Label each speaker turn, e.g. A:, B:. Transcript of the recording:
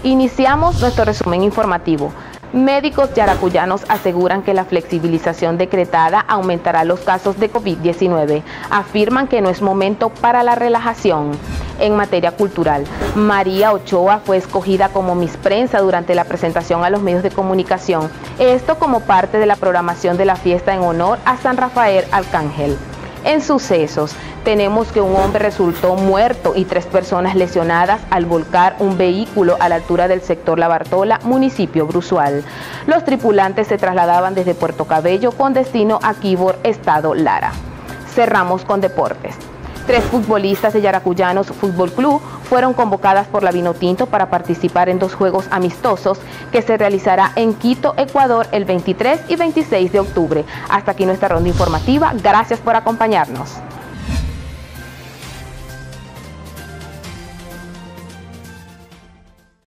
A: Iniciamos nuestro resumen informativo. Médicos yaracuyanos aseguran que la flexibilización decretada aumentará los casos de COVID-19. Afirman que no es momento para la relajación. En materia cultural, María Ochoa fue escogida como Miss Prensa durante la presentación a los medios de comunicación. Esto como parte de la programación de la fiesta en honor a San Rafael Arcángel. En sucesos, tenemos que un hombre resultó muerto y 3 personas lesionadas al volcar un vehículo a la altura del sector La Bartola, municipio Bruzual. Los tripulantes se trasladaban desde Puerto Cabello con destino a Quibor, estado Lara. Cerramos con deportes. 3 futbolistas de Yaracuyanos Fútbol Club fueron convocadas por la Vinotinto para participar en 2 juegos amistosos que se realizará en Quito, Ecuador, el 23 y 26 de octubre. Hasta aquí nuestra ronda informativa. Gracias por acompañarnos.